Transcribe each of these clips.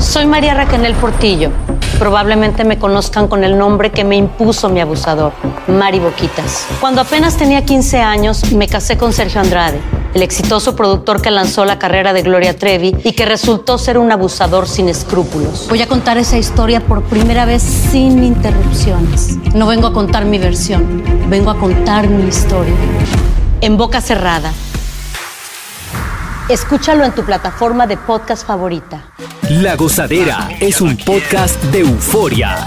Soy María Raquel Portillo. Probablemente me conozcan con el nombre que me impuso mi abusador, Mari Boquitas. Cuando apenas tenía 15 años, me casé con Sergio Andrade, el exitoso productor que lanzó la carrera de Gloria Trevi y que resultó ser un abusador sin escrúpulos. Voy a contar esa historia por primera vez sin interrupciones. No vengo a contar mi versión, vengo a contar mi historia. En boca cerrada. Escúchalo en tu plataforma de podcast favorita. La Gozadera es un podcast de euforia.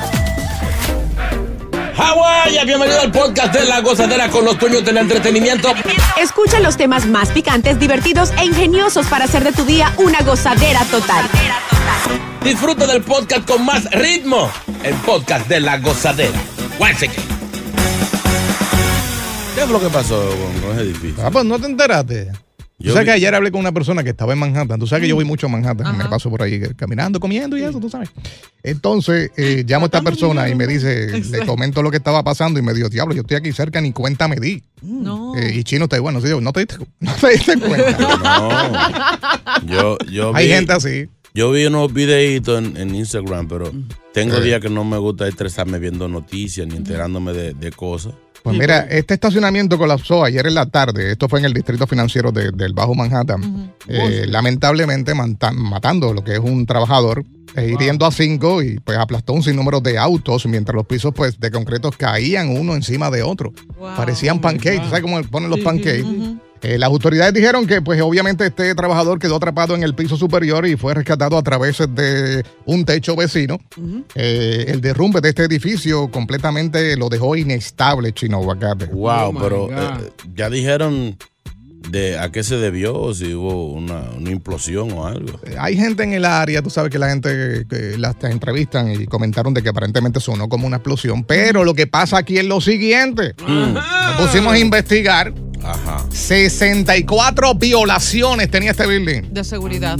Hawái, bienvenido al podcast de La Gozadera con los dueños del entretenimiento. Escucha los temas más picantes, divertidos e ingeniosos para hacer de tu día una gozadera total. Disfruta del podcast con más ritmo. El podcast de La Gozadera. Guáseque. ¿Qué es lo que pasó con ese edificio? Pues no te enteraste. Tú sabes que ayer hablé con una persona que estaba en Manhattan. Tú sabes que yo voy mucho a Manhattan. Me paso por ahí caminando, comiendo y eso, tú sabes. Entonces, llamo a esta persona y me dice, le comento lo que estaba pasando y me dijo, diablo, yo estoy aquí cerca, ni cuenta me di. No. Y Chino está bueno, sí, no te diste cuenta. No. Yo Hay gente así. Yo vi unos videitos en Instagram, pero tengo días que no me gusta estresarme viendo noticias ni enterándome de cosas. Pues mira, este estacionamiento colapsó ayer en la tarde. Esto fue en el distrito financiero del Bajo Manhattan. Lamentablemente matando lo que es un trabajador, hiriendo a 5 y pues aplastó un sinnúmero de autos mientras los pisos pues de concreto caían uno encima de otro. Wow. Parecían pancakes. ¿Sabes cómo ponen los pancakes? Las autoridades dijeron que pues obviamente este trabajador quedó atrapado en el piso superior y fue rescatado a través de un techo vecino. El derrumbe de este edificio completamente lo dejó inestable, Chino Aguacate. Wow, pero ya dijeron de a qué se debió, si hubo una implosión o algo. Hay gente en el área, tú sabes que la gente que las entrevistan y comentaron de que aparentemente sonó como una explosión, pero lo que pasa aquí es lo siguiente. Nos pusimos a investigar. 64 violaciones tenía este building. De seguridad.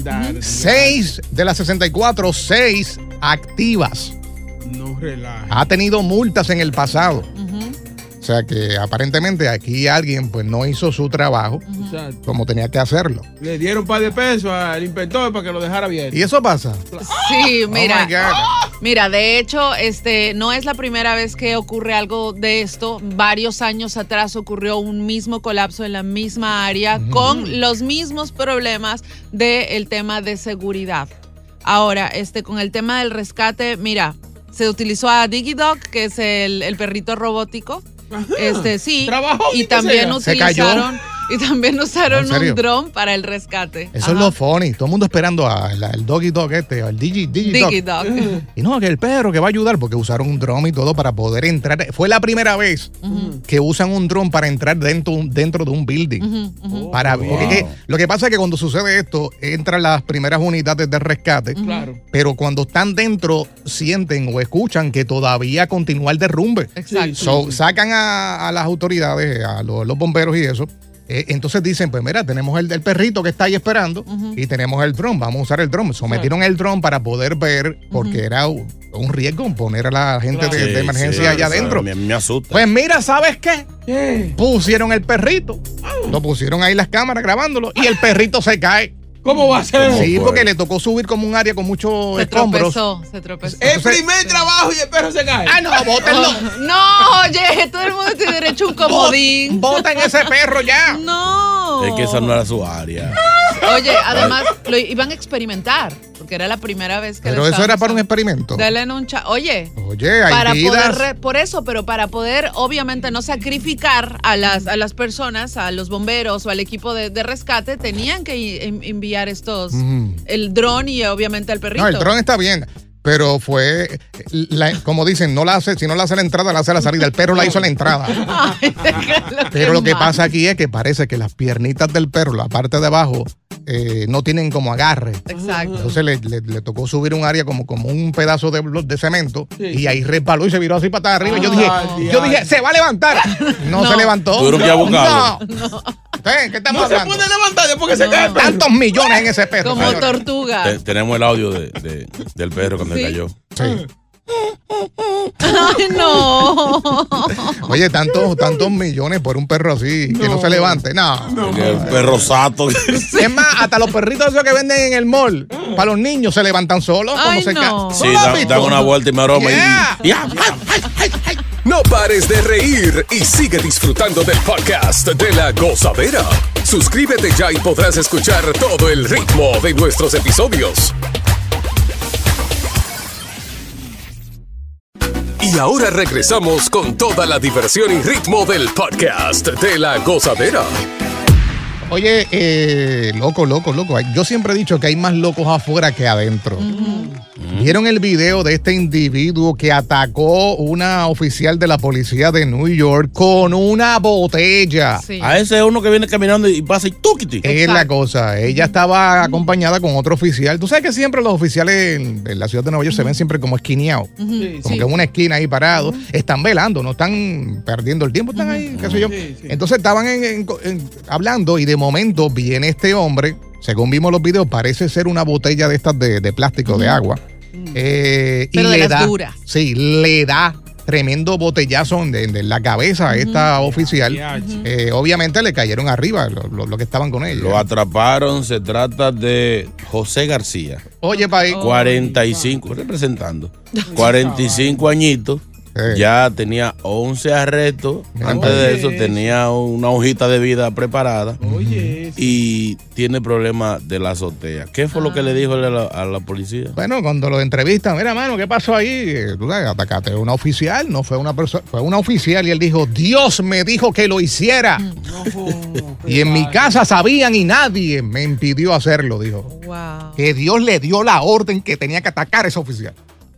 6 de las 64, 6 activas. No relaja. Ha tenido multas en el pasado. O sea que aparentemente aquí alguien pues no hizo su trabajo como tenía que hacerlo. Le dieron un par de pesos al inspector para que lo dejara abierto. ¿Y eso pasa? Sí, mira. Oh my God. Mira, de hecho, no es la primera vez que ocurre algo de esto. Varios años atrás ocurrió un mismo colapso en la misma área con los mismos problemas del tema de seguridad. Ahora, con el tema del rescate, mira, se utilizó a DigiDog, que es el perrito robótico. Sí. Trabajó Y también utilizaron. Y también usaron un dron para el rescate. Eso es lo funny. Todo el mundo esperando al Doggy Dog al DigiDog. Y no, que el perro que va a ayudar porque usaron un dron y todo para poder entrar. Fue la primera vez que usan un dron para entrar dentro de un building. Porque lo que pasa es que cuando sucede esto, entran las primeras unidades de rescate. Claro. Pero cuando están dentro, sienten o escuchan que todavía continúa el derrumbe. Exacto. Sacan a las autoridades, a los bomberos y eso. Entonces dicen, pues mira, tenemos el perrito que está ahí esperando y tenemos el dron, vamos a usar el dron. Sometieron el dron para poder ver, porque era un riesgo poner a la gente de emergencia allá adentro. Me asusta. Pues mira, ¿sabes qué? Pusieron el perrito, lo pusieron ahí las cámaras grabándolo y el perrito se cae. ¿Cómo va a ser? Sí, porque le tocó subir como un área con muchos escombros. Se tropezó. El primer trabajo y el perro se cae. ¡Ah, no, bótenlo! No, oye, todo el mundo tiene derecho a un comodín. ¡Boten ese perro ya! No. Es que esa no era su área. Oye, además lo iban a experimentar, porque era la primera vez que Pero eso era para un experimento. Dale en un Oye, hay para vidas. por eso, pero para poder obviamente no sacrificar a las personas, a los bomberos o al equipo de rescate, tenían que enviar el dron y obviamente al perrito. No, el dron está bien. Pero fue, como dicen, si no la hace la entrada, la hace la salida. El perro la hizo la entrada. Ay, pero lo que pasa aquí es que parece que las piernitas del perro, la parte de abajo, no tienen como agarre. Exacto. Entonces le tocó subir un área como un pedazo de cemento y ahí resbaló y se viró así para arriba. Yo dije, se va a levantar. No se levantó. ¿Tuvieron que buscarlo? No. ¿Qué estamos hablando? No se puede levantar después que se cae el perro. Tantos millones en ese perro. Como tortuga. Tenemos el audio del perro cuando cayó. Sí. Ay, no. Oye, tantos millones por un perro así, que no se levante. No. El perro sato. Es más, hasta los perritos esos que venden en el mall, para los niños, se levantan solos. Ay, se no. Sí, dan una vuelta y me aroma. Yeah. No pares de reír y sigue disfrutando del podcast de La Gozadera. Suscríbete ya y podrás escuchar todo el ritmo de nuestros episodios. Y ahora regresamos con toda la diversión y ritmo del podcast de La Gozadera. Oye, loco. Yo siempre he dicho que hay más locos afuera que adentro. ¿Vieron el video de este individuo que atacó una oficial de la policía de New York con una botella? Sí. A ese es uno que viene caminando y pasa y tuquiti. Es la cosa. Ella estaba acompañada con otro oficial. Tú sabes que siempre los oficiales en la ciudad de Nueva York se ven siempre como esquineados. Como que en una esquina ahí parados. Están velando, no están perdiendo el tiempo, están ahí, qué sé yo. Entonces estaban hablando y de momento viene este hombre, según vimos los videos, parece ser una botella de estas de plástico de agua. Pero de las duras. Sí, le da tremendo botellazo en la cabeza a esta oficial. Obviamente le cayeron arriba lo que estaban con ella. Lo atraparon, se trata de José García. Oye, país. 45, representando. 45 añitos. Ya tenía 11 arrestos. Antes de eso tenía una hojita de vida preparada. Y tiene problemas de la azotea. ¿Qué fue lo que le dijo a la policía? Bueno, cuando lo entrevistan, mira, mano, ¿qué pasó ahí? Tú sabes, atacaste a una oficial, no fue una persona, fue una oficial y él dijo, Dios me dijo que lo hiciera. Y en mi casa sabían y nadie me impidió hacerlo, dijo. Wow. Que Dios le dio la orden que tenía que atacar a esa oficial.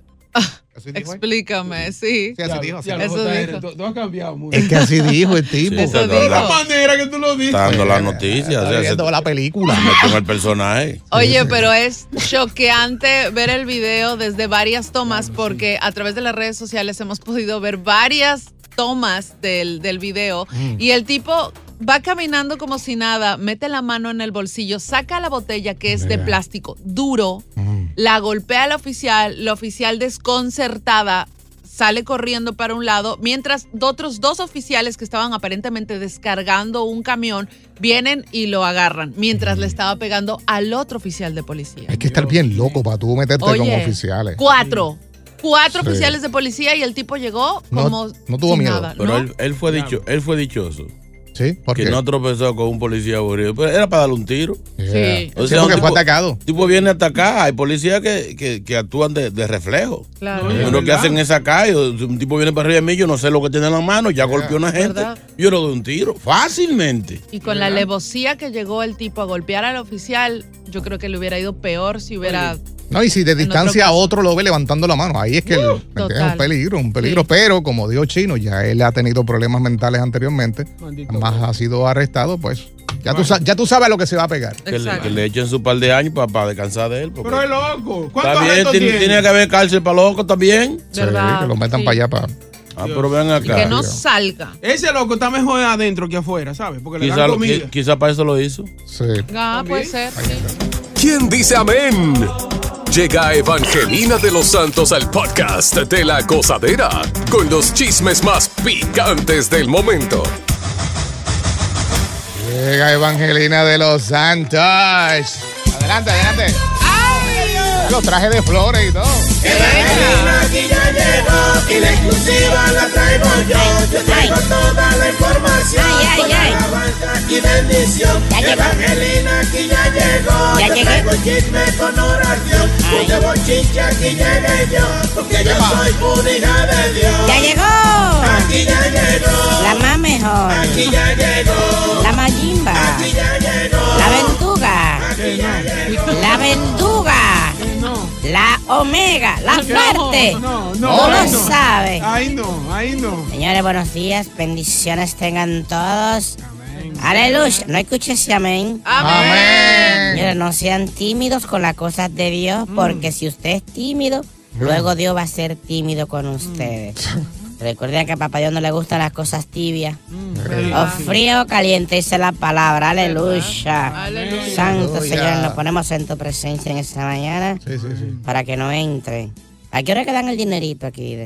Explícame, sí. Sí, así dijo. Eso dijo. Tú has cambiado mucho. Es que así dijo el tipo. Sí, Eso está dijo. La manera que tú lo dices. Está dando la noticia. Está viendo la película. Con el personaje. Oye, pero es choqueante ver el video desde varias tomas porque a través de las redes sociales hemos podido ver varias tomas del video y el tipo va caminando como si nada, mete la mano en el bolsillo, saca la botella que es de plástico duro, la golpea a la oficial desconcertada sale corriendo para un lado, mientras otros dos oficiales que estaban aparentemente descargando un camión vienen y lo agarran, mientras le estaba pegando al otro oficial de policía. Hay que estar bien loco para tú meterte con oficiales. Cuatro oficiales de policía y el tipo llegó como no tuvo sin miedo. nada, Pero ¿no? él fue dichoso. Sí, porque Que no tropezó con un policía aburrido. Pero era para darle un tiro. Sí. O Sí, sea, porque un fue tipo- atacado. tipo viene a atacar. Hay policías que actúan de reflejo. Claro. Uno que hacen esa calle, un tipo viene para arriba de mí, yo no sé lo que tiene en la mano, ya golpeó a una gente, ¿verdad? yo le doy un tiro, fácilmente. Y con la alevosía que llegó el tipo a golpear al oficial, yo creo que le hubiera ido peor si hubiera... No, y si de distancia a caso. otro lo ve levantando la mano, ahí es que es total. un peligro. Sí. Pero como dijo Chino, ya él ha tenido problemas mentales anteriormente, Maldito más ha sido arrestado, pues ya tú sabes a lo que se va a pegar. Exacto. Que le echen su par de años para descansar de él. porque- Pero es loco. ¿Cuántos Está bien, arrestos tiene tiene? que haber cárcel para locos también. ¿Verdad? Sí, que lo metan Sí. para allá para... Pero ven Y acá. que no salga. Ese loco está mejor adentro que afuera, ¿sabes? Porque le Quizá, dan comida. quizá para eso lo hizo. Sí. Ah, puede ser, sí. ¿Quién dice amén? Llega Evangelina de los Santos al podcast de La Gozadera con los chismes más picantes del momento. Llega Evangelina de los Santos. Adelante. Los trajes de flores y todo. Evangelina aquí ya llegó y la exclusiva la traigo yo. Yo traigo toda la información con alabanza y bendición. Evangelina aquí ya llegó. Yo traigo chisme con oración. Porque bochinche aquí llegué yo. Porque yo soy una hija de Dios. ¡Ya llegó! Aquí ya llegó. La más mejor. Aquí ya llegó. La mayimba. Aquí ya llegó. La ventuga. Aquí ya llegó. La ventuga. La omega. La fuerte. No, lo sabe. Ahí no. Señores, buenos días. Bendiciones tengan todos. Aleluya. No escuché ese amén. Amén. Señores, no sean tímidos con las cosas de Dios, porque si usted es tímido, luego Dios va a ser tímido con ustedes. Recuerden que a Papá Dios no le gustan las cosas tibias. O frío o caliente, dice la palabra. Aleluya. Aleluya. Santo Aleluya. Señor, nos ponemos en tu presencia en esta mañana Sí. para que no entre ¿A qué hora que dan el dinerito aquí?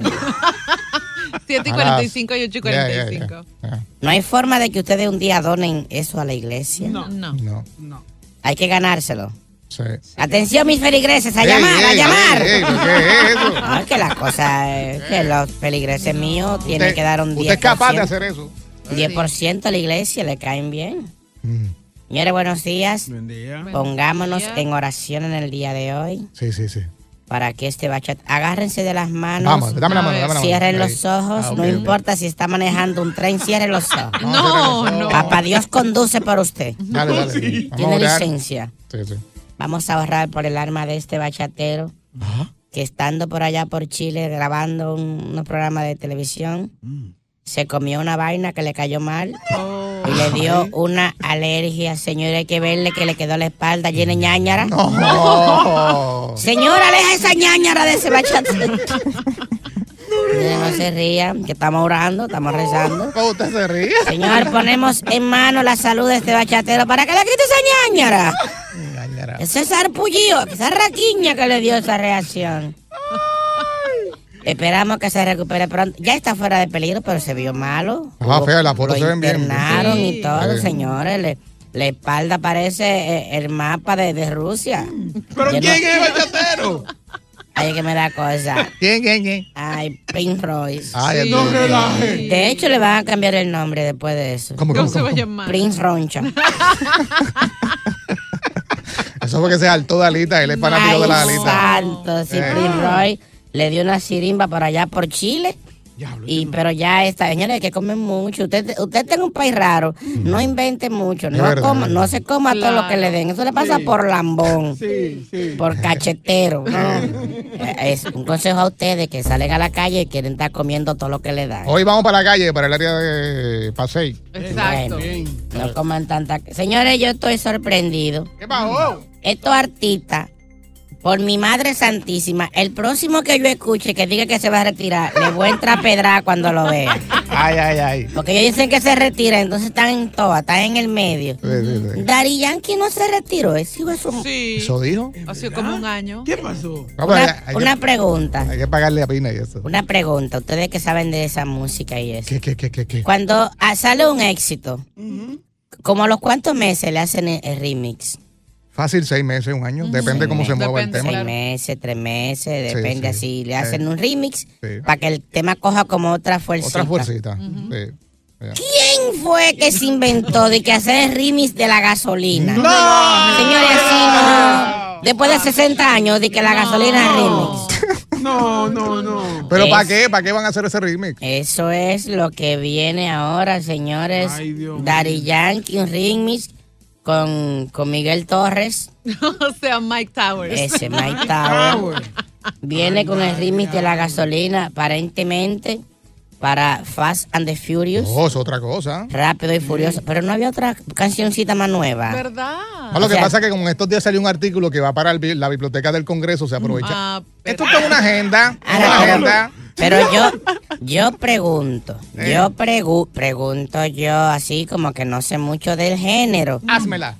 7:45 y 8:45. No hay forma de que ustedes un día donen eso a la iglesia. No. Hay que ganárselo. Sí. Atención, mis feligreses, a llamar. ¿Qué es eso? No, que la cosa es que los feligreses míos tienen que dar un 10%. ¿Usted es capaz de hacer eso? 10% a la iglesia, le caen bien. Señores, buenos días. Buen día. Pongámonos en oración en el día de hoy. Sí. Para que este bachata. Agárrense de las manos. Vamos, dame la mano. Cierren los ojos. No importa si está manejando un tren, cierren los ojos. No. Papá Dios conduce por usted. Dale. Sí. Tiene licencia. Sí. Vamos a ahorrar por el alma de este bachatero. Que estando por allá por Chile grabando unos programas de televisión, se comió una vaina que le cayó mal y le dio una alergia. Señor, hay que verle que le quedó la espalda llena de ñáñara. No. Señora, aleja esa ñáñara de ese bachatero. No se rían, que estamos orando, estamos rezando. ¿Cómo usted se ríe? Señor, ponemos en mano la salud de este bachatero para que le quite esa ñáñara. Ese sarpullido, esa raquiña que le dio esa reacción. Esperamos que se recupere pronto. Ya está fuera de peligro, pero se vio malo. Fea, las fotos se ven bien. Lo internaron y todo, señores. La espalda parece el mapa de Rusia. ¿Pero quién es el bachatero? Ay, que me da cosa. ¿Quién? Ay, Prince Royce. Ay, No relaje. De hecho, le van a cambiar el nombre después de eso. ¿Cómo se va a llamar? Prince Roncha. Eso fue que se saltó de alita. Él es fanático de la alita. Santo, sí, Prince Royce le dio una sirimba por allá por Chile. Pero ya está, señores, hay que comer mucho. Usted está en un país raro, no invente mucho, no se coma todo lo que le den. Eso le pasa por lambón, por cachetero. Es un consejo a ustedes que salen a la calle y quieren estar comiendo todo lo que le dan. Hoy vamos para la calle, para el área de Pasey. Exacto. Bueno, no coman tanta. Señores, yo estoy sorprendido. ¿Qué pasó? Estos artistas, por mi madre santísima, el próximo que yo escuche que diga que se va a retirar, le voy a entrar a pedrar cuando lo vea. Ay. Porque ellos dicen que se retira, entonces están en toa, están en el medio. Sí. Daddy Yankee no se retiró, eso. Sí. ¿Eso dijo? Hace como un año. ¿Qué pasó? Una pregunta. Hay que pagarle a Pina y eso. Una pregunta, ustedes que saben de esa música y eso. ¿Qué? Cuando sale un éxito, ¿como a los cuántos meses le hacen el remix? Fácil, 6 meses, 1 año. Depende cómo se mueva el tema. 6 meses, 3 meses, depende así. Le hacen un remix Sí. para que el tema coja como otra fuercita. Otra fuercita. Sí. ¿Quién fue que se inventó de que hacer el remix de la gasolina? No. Señores, así no. Después de 60 años de que la gasolina es remix. No. ¿Pero para qué? ¿Para qué van a hacer ese remix? Eso es lo que viene ahora, señores. Ay, Dios Daddy Yankee, un remix con Miguel Torres. O sea, Mike Towers. Ese Mike Towers. Viene con el remix de la gasolina, aparentemente, para Fast and the Furious. Es otra cosa. Rápido y Furioso. Pero no había otra cancioncita más nueva. ¿Verdad? No, lo que pasa es que como en estos días salió un artículo que va para la biblioteca del Congreso, se aprovecha. Esto es una agenda. Pero yo pregunto, pregunto yo así como que no sé mucho del género. Házmela.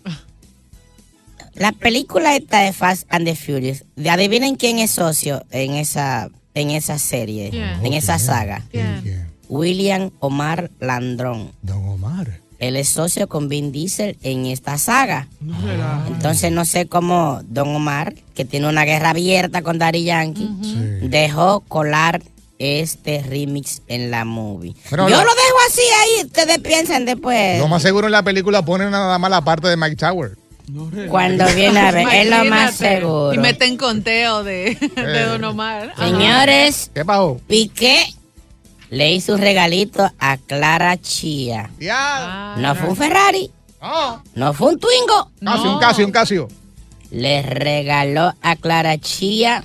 La película esta de Fast and the Furious, adivinen quién es socio en esa serie, en esa saga. William Omar Landrón. Don Omar. Él es socio con Vin Diesel en esta saga. Entonces no sé cómo Don Omar, que tiene una guerra abierta con Daddy Yankee, dejó colar este remix en la movie. Pero yo lo dejo así ahí, ustedes piensan después. Lo más seguro en la película ponen nada más la parte de Mike Tower. Cuando viene a ver, es lo más seguro. Y meten conteo de Don Omar. Señores, ¿Qué pasó? Piqué le hizo un regalito a Clara Chía. No fue un Ferrari, no fue un Twingo. Un Casio. Le regaló a Clara Chía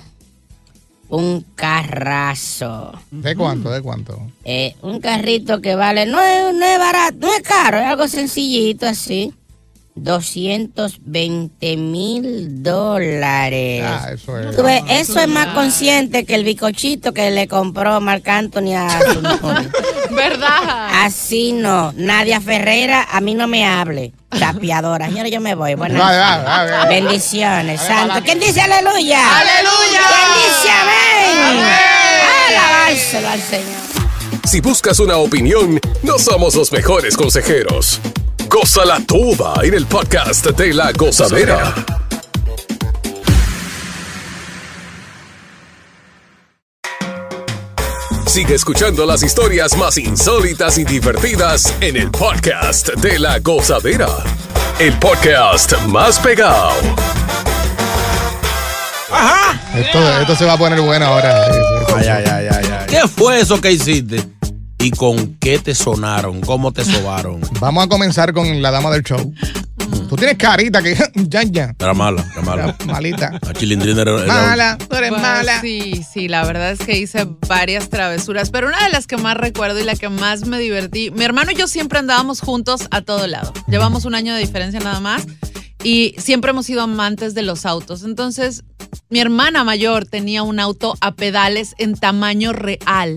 un carrazo. ¿De cuánto? Un carrito que vale, no es barato, no es caro, es algo sencillito así. $220,000. Eso es. Tú ves, eso es más consciente que el bicochito que le compró Marc Anthony a su novio. ¿Verdad? Así no. Nadia Ferreira, a mí no me hable. Chapeadora. Señores, yo me voy. Buenas Bendiciones. Bendiciones, santo. ¿Quién dice aleluya? ¡Aleluya! ¿Quién dice amén? señor. Si buscas una opinión, no somos los mejores consejeros. Gózala toda en el podcast de La Gozadera. Sigue escuchando las historias más insólitas y divertidas en el podcast de La Gozadera. El podcast más pegado. Ajá. Esto se va a poner bueno ahora. Ay. ¿Qué fue eso que hiciste? ¿Y con qué te sonaron? ¿Cómo te sobaron? Vamos a comenzar con la dama del show. Tú tienes carita que ya. Era mala. Malita. La Chilindrina era Mala, tú eres Pues, mala. Sí, la verdad es que hice varias travesuras, pero una de las que más recuerdo y la que más me divertí, mi hermano y yo siempre andábamos juntos a todo lado. Llevamos un año de diferencia nada más y siempre hemos sido amantes de los autos. Entonces, mi hermana mayor tenía un auto a pedales en tamaño real.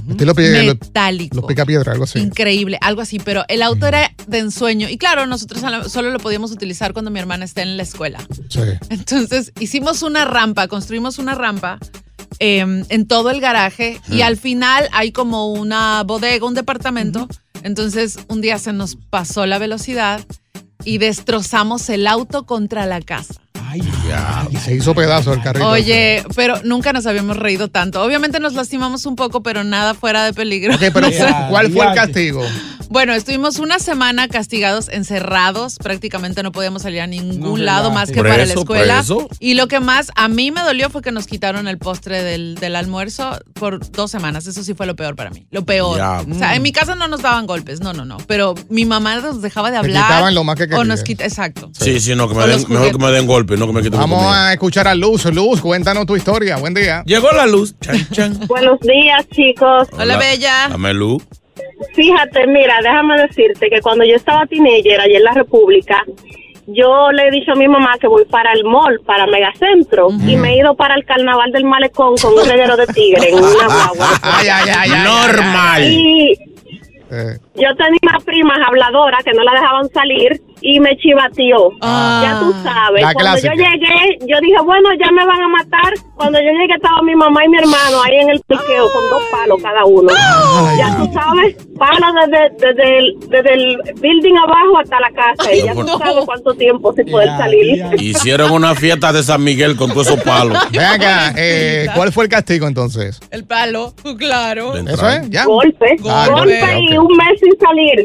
Los Metálico. picapiedra, algo así. Increíble, algo así, pero el auto era de ensueño y claro, nosotros solo lo podíamos utilizar cuando mi hermana esté en la escuela. Sí. Entonces hicimos una rampa, construimos una rampa en todo el garaje y al final hay como una bodega, un departamento. Entonces un día se nos pasó la velocidad y destrozamos el auto contra la casa. Y se hizo pedazo el carrito. Oye, pero nunca nos habíamos reído tanto. Obviamente nos lastimamos un poco, pero nada fuera de peligro. Ok, pero ¿cuál fue el castigo? Bueno, estuvimos una semana castigados, encerrados. Prácticamente no podíamos salir a ningún lado más que para la escuela. Y lo que más a mí me dolió fue que nos quitaron el postre del almuerzo por 2 semanas. Eso sí fue lo peor para mí. Lo peor. O sea, en mi casa no nos daban golpes. No. Pero mi mamá nos dejaba de hablar. Te quitaban lo más que querían. O nos quita, exacto. Sí, no, que me den, mejor que me den golpe, no que me quiten. Vamos a escuchar a Luz. Luz, cuéntanos tu historia. Buen día. Llegó la luz. Chan. Buenos días, chicos. Hola, bella. Dame luz. Fíjate, mira, déjame decirte que cuando yo estaba teenager allá en la República, yo le he dicho a mi mamá que voy para el mall, para Megacentro, y me he ido para el Carnaval del Malecón con un reguero de tigre en una guagua. Normal. Y yo tenía primas habladoras que no la dejaban salir y me chivateó. Ya tú sabes. Cuando yo llegué, yo dije, bueno, ya me van a matar. Cuando yo llegué estaba mi mamá y mi hermano ahí en el piqueo con 2 palos cada uno. Ya tú sabes, palos desde el building abajo hasta la casa. Y ya tú sabes cuánto tiempo sin poder salir. Hicieron una fiesta de San Miguel con todos esos palos. Ven acá, ¿cuál fue el castigo entonces? El palo, claro. ¿Eso es? ¿Ya? Golpe y un mes sin salir.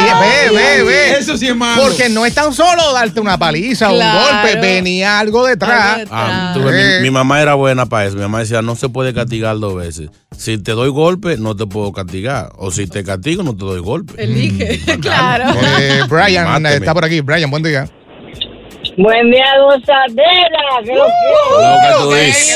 Ve. Eso sí es malo. Porque no es tan solo darte una paliza o un golpe, venía algo detrás. Mi mamá era buena para eso. Mi mamá decía, no se puede castigar 2 veces. Si te doy golpe, no te puedo castigar. O si te castigo, no te doy golpe. Elige, claro. Brian está por aquí. Brian, buen día. Buen día, Gozadera. ¿Qué lo que tú dices?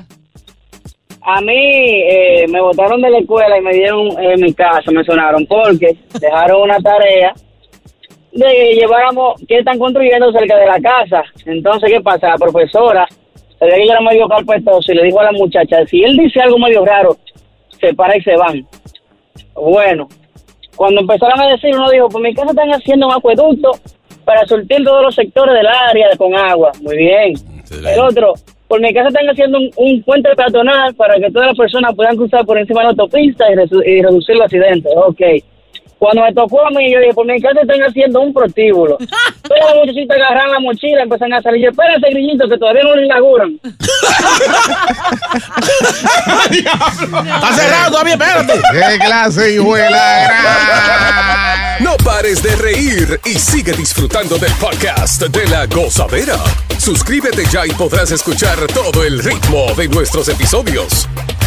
A mí me botaron de la escuela y me dieron en mi casa, me sonaron porque dejaron una tarea de lleváramos que están construyendo cerca de la casa. Entonces, ¿qué pasa? La profesora, se ve que ella era medio carpetoso y le dijo a la muchacha, si él dice algo medio raro, se para y se van. Bueno, cuando empezaron a decir, uno dijo, pues mi casa están haciendo un acueducto para surtir todos los sectores del área con agua. Muy bien. El otro, por mi casa están haciendo un puente peatonal para que todas las personas puedan cruzar por encima de la autopista y reducir los accidentes. Ok. Cuando me tocó a mí, yo dije, por mi casa están haciendo un prostíbulo. Todos los muchachitos agarran la mochila, empiezan a salir. Yo, espérate, grillito, que todavía no lo inauguran. Está cerrado todavía, espérate. ¡Qué clase, hijuela! No pares de reír y sigue disfrutando del podcast de La Gozadera. Suscríbete ya y podrás escuchar todo el ritmo de nuestros episodios.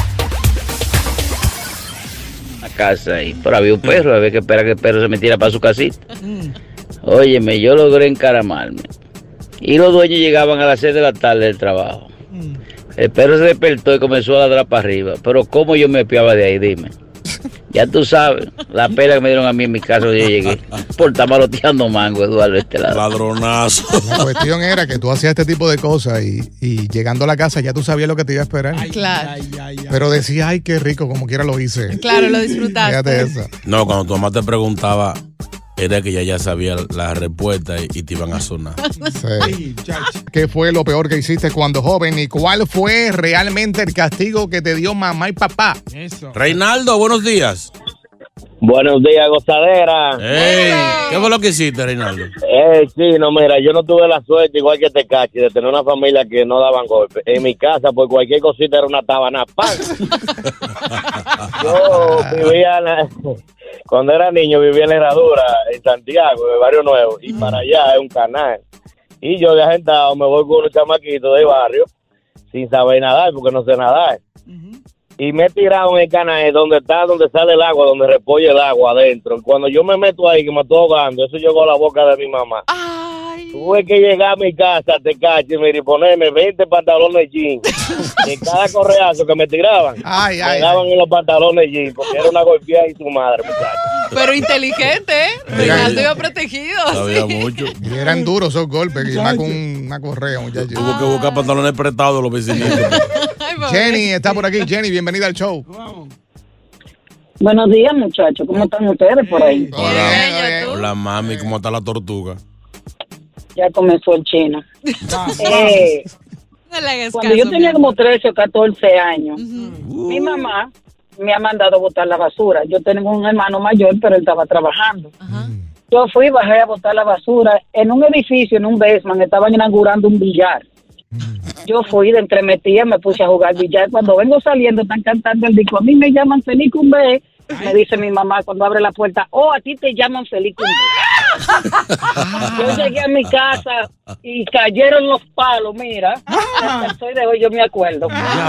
Casa ahí, pero había un perro, había que esperar que el perro se metiera para su casita. Óyeme, yo logré encaramarme y los dueños llegaban a las 6 de la tarde del trabajo. El perro se despertó y comenzó a ladrar para arriba, pero ¿cómo yo me espiaba de ahí? Dime. Ya tú sabes, la pela que me dieron a mí en mi casa cuando yo llegué por estar maloteando mango, Eduardo, este lado. Ladronazo. La cuestión era que tú hacías este tipo de cosas y llegando a la casa ya tú sabías lo que te iba a esperar. Claro. Pero decías, ay, qué rico, como quiera lo hice. Claro, lo disfrutaste. Fíjate eso. No, cuando tu mamá te preguntaba, era que ya sabía la respuesta y te iban a sonar. Sí. ¿Qué fue lo peor que hiciste cuando joven y cuál fue realmente el castigo que te dio mamá y papá? Eso. Reinaldo, buenos días. Buenos días, gozadera. Hey, ¿qué fue lo que hiciste, Reinaldo? Sí, no, mira, yo no tuve la suerte, igual que Tecachi, de tener una familia que no daban golpes. En mi casa, pues cualquier cosita era una tabana. ¡Pam! Yo vivía, cuando era niño, vivía en la Herradura, en Santiago, en el Barrio Nuevo, y para allá es un canal. Y yo de agentado me voy con unos chamaquitos del barrio, sin saber nadar, porque no sé nadar. Y me he tirado en el canal donde sale el agua, donde repolla el agua adentro. Cuando yo me meto ahí, que me estoy ahogando, eso llegó a la boca de mi mamá. Ay. Tuve que llegar a mi casa, Tecachi, y ponerme 20 pantalones jeans. Y cada correazo que me tiraban, me daban en los pantalones jeans, porque era una golpeada y su madre, muchachos. Pero inteligente, ¿eh? Reinaldo iba protegido. Sabía mucho. Y eran duros esos golpes, y más con una correa, muchachos. Tuvo que buscar pantalones prestados los vecinitos. Jenny está por aquí. Jenny, bienvenida al show. Buenos días, muchachos. ¿Cómo están ustedes por ahí? Hola, mami. ¿Cómo está la tortuga? Ya comenzó el chino. Cuando yo tenía como 13 o 14 años, mi mamá me ha mandado a botar la basura. Yo tengo un hermano mayor, pero él estaba trabajando. Yo bajé a botar la basura. En un edificio, en un basement, estaban inaugurando un billar. Yo fui de entremetida, me puse a jugar billar. Cuando vengo saliendo, están cantando el disco. A mí me llaman Feliz Cumbe. Me dice mi mamá cuando abre la puerta, a ti te llaman Feliz Cumbe. Yo llegué a mi casa y cayeron los palos, mira. Hasta de hoy yo me acuerdo.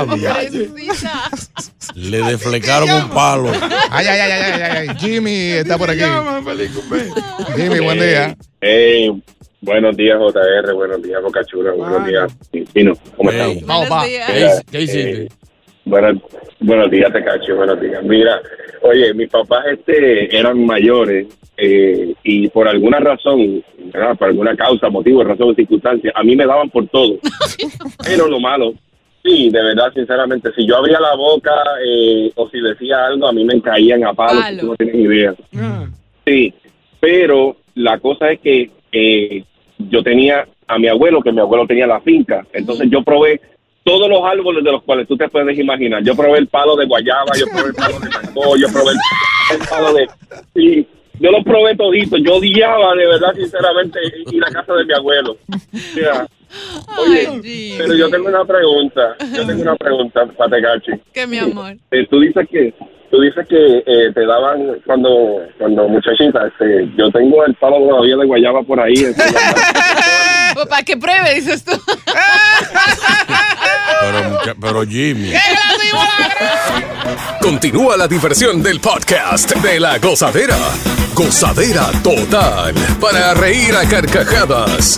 Le deflecaron un palo. Ay. Jimmy está por aquí. Jimmy, buen día. Buenos días, JR. Buenos días, Boca Chula. Buenos días, Chino. ¿Cómo están? ¿Qué hiciste? Buenos días, Tecachi. Buenos días. Mira, oye, mis papás eran mayores y por alguna razón, ¿verdad? Por alguna causa, motivo, razón, circunstancia, a mí me daban por todo. Pero lo malo, sí, de verdad, sinceramente, si yo abría la boca o si decía algo, a mí me caían a palos, tú no tienes idea. Sí, pero la cosa es que yo tenía a mi abuelo, que mi abuelo tenía la finca, entonces yo probé todos los árboles de los cuales tú te puedes imaginar. Yo probé el palo de guayaba, yo probé el palo de mango, yo probé el palo de... Sí, yo los probé toditos. Yo odiaba, de verdad, sinceramente, ir a casa de mi abuelo. Yeah. Oye, pero yo tengo una pregunta. Para Tecachi. ¿Qué, mi amor? Tú dices que te daban cuando muchachita, yo tengo el palo todavía de guayaba por ahí. Pues para que pruebe, dices tú. Pero Jimmy. Continúa la diversión del podcast de La Gozadera. Gozadera total para reír a carcajadas.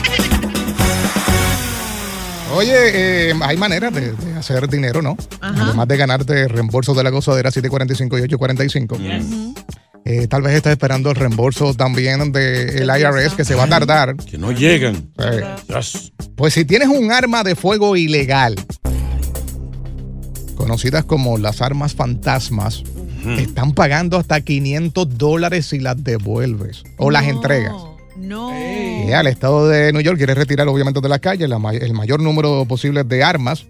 Oye, hay maneras de hacer dinero, ¿no? Además de ganarte reembolso de La Gozadera 745 y 845. Tal vez estás esperando el reembolso también del IRS, que se va a tardar. Que no llegan. Pues si tienes un arma de fuego ilegal, conocidas como las armas fantasmas, te están pagando hasta $500 si las devuelves o las entregas. El estado de New York quiere retirar obviamente de las calles el mayor número posible de armas.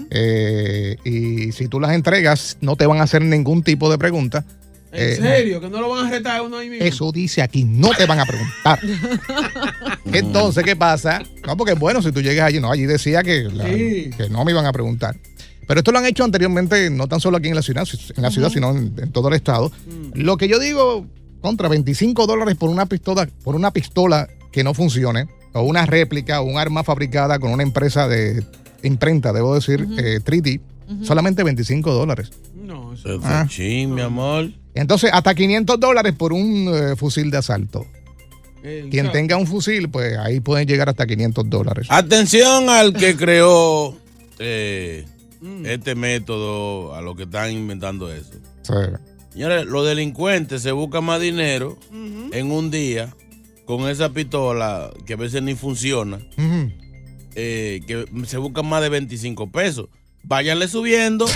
Y si tú las entregas, no te van a hacer ningún tipo de pregunta. ¿En serio? ¿Que no lo van a retar uno ahí mismo? Eso dice aquí, no te van a preguntar. Entonces, ¿qué pasa? No, porque bueno, si tú llegas allí, allí decía que no me iban a preguntar. Pero esto lo han hecho anteriormente, no tan solo aquí en la ciudad, sino en todo el estado. Lo que yo digo, contra $25 por una pistola que no funcione, o una réplica, o un arma fabricada con una empresa de imprenta, debo decir, 3D, solamente $25. No, eso es mi amor. Entonces, hasta $500 por un fusil de asalto. Quien tenga un fusil, pues ahí pueden llegar hasta $500. Atención al que creó este método, a los que están inventando eso. Sí. Señores, los delincuentes se buscan más dinero en un día con esa pistola que a veces ni funciona, que se buscan más de 25 pesos. Váyanle subiendo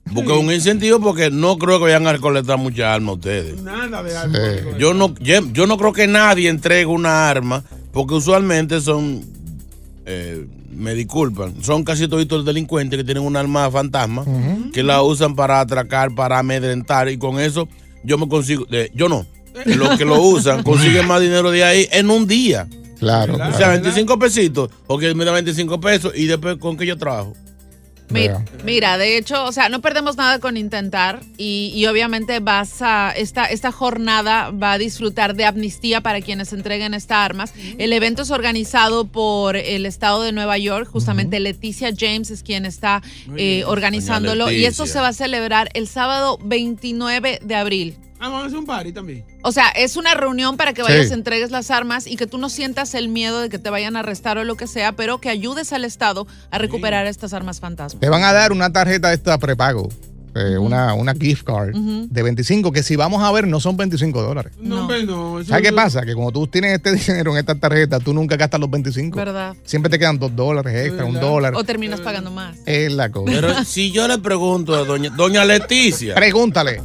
Busquen un incentivo porque no creo que vayan a recolectar muchas armas ustedes. Nada de armas. Yo no creo que nadie entregue una arma porque usualmente son, me disculpan, son casi todos los delincuentes que tienen un arma fantasma que la usan para atracar, para amedrentar y con eso yo me consigo, yo no, los que lo usan consiguen más dinero de ahí en un día. Claro. O sea, 25 pesitos, porque me da 25 pesos y después con qué yo trabajo. Mira, de hecho, o sea, no perdemos nada con intentar y obviamente esta jornada va a disfrutar de amnistía para quienes entreguen estas armas. El evento es organizado por el estado de Nueva York, justamente Leticia James es quien está organizándolo y esto se va a celebrar el sábado 29 de abril. Vamos a hacer un party también. O sea, es una reunión para que vayas, entregues las armas y que tú no sientas el miedo de que te vayan a arrestar o lo que sea, pero que ayudes al Estado a recuperar estas armas fantasmas. Te van a dar una tarjeta esta prepago, una gift card de 25, que si vamos a ver no son $25. No. ¿Sabes qué pasa? Que cuando tú tienes este dinero en esta tarjeta, tú nunca gastas los 25. ¿Verdad? Siempre te quedan $2 extra, $1. O terminas pagando más. Es la cosa. Pero si yo le pregunto a doña Leticia. Pregúntale.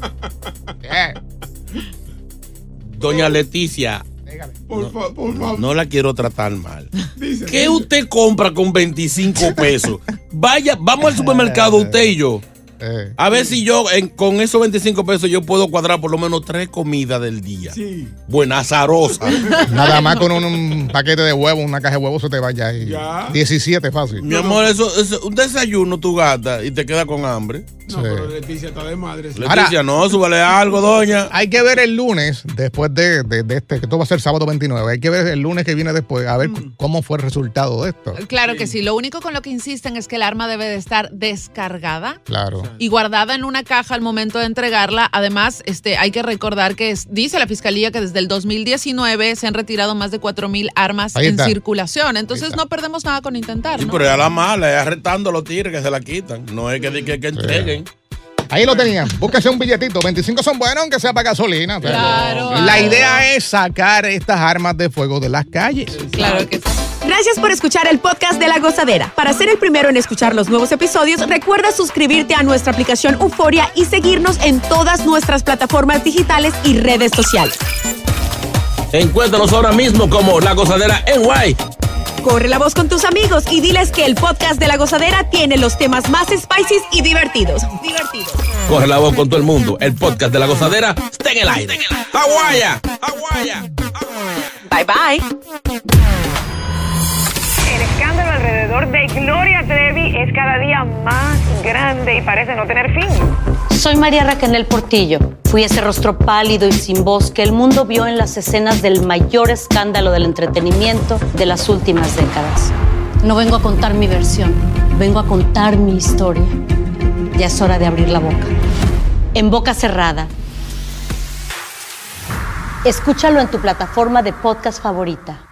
Doña Leticia. Por favor. No la quiero tratar mal. ¿Qué usted compra con 25 pesos? Vamos al supermercado usted y yo. A ver si yo con esos 25 pesos yo puedo cuadrar por lo menos 3 comidas del día. Sí. Buena, azarosa. Nada más con un paquete de huevos, una caja de huevos se te vaya ahí. Ya. 17 fácil. Mi amor, eso un desayuno tú gastas y te quedas con hambre. No, pero Leticia está de madre. Leticia, no, súbale algo, doña. Hay que ver el lunes, después de este, que esto va a ser sábado 29, hay que ver el lunes que viene después, a ver cómo fue el resultado de esto. Claro que sí, lo único con lo que insisten es que el arma debe de estar descargada. Claro. Y guardada en una caja al momento de entregarla. Además, hay que recordar que dice la Fiscalía que desde el 2019 se han retirado más de 4,000 armas en circulación. Entonces no perdemos nada con intentar. Sí, pero ya la mala, es arrestando a los tigres que se la quitan. No es que entreguen. Ahí lo tenían. Búsquese un billetito. 25 son buenos, aunque sea para gasolina. Pero claro. La idea es sacar estas armas de fuego de las calles. Claro que sí. Gracias por escuchar el podcast de La Gozadera. Para ser el primero en escuchar los nuevos episodios, recuerda suscribirte a nuestra aplicación Euforia y seguirnos en todas nuestras plataformas digitales y redes sociales. Encuéntranos ahora mismo como La Gozadera NY. Corre la voz con tus amigos y diles que el podcast de La Gozadera tiene los temas más spicy y divertidos. Corre la voz con todo el mundo. El podcast de La Gozadera está en el aire. ¡Aguaya! Bye, bye. El escándalo alrededor de Gloria Trevi es cada día más grande y parece no tener fin. Soy María Raquel Portillo. Fui ese rostro pálido y sin voz que el mundo vio en las escenas del mayor escándalo del entretenimiento de las últimas décadas. No vengo a contar mi versión, vengo a contar mi historia. Ya es hora de abrir la boca. En boca cerrada. Escúchalo en tu plataforma de podcast favorita.